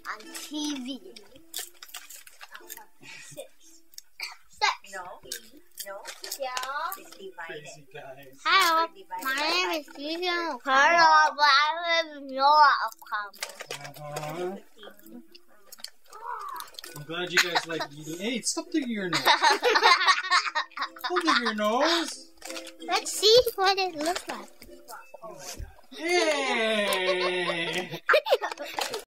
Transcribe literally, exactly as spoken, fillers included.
on T V. Six. Six. No. No. Yeah. It's divided. Crazy guys. Hello, my name is Egan. Hello, my name is Noah. Uh-huh. I'm glad you guys like eating. Hey, stop digging your nose. Don't dig your nose. Let's see what it looks like. Hey!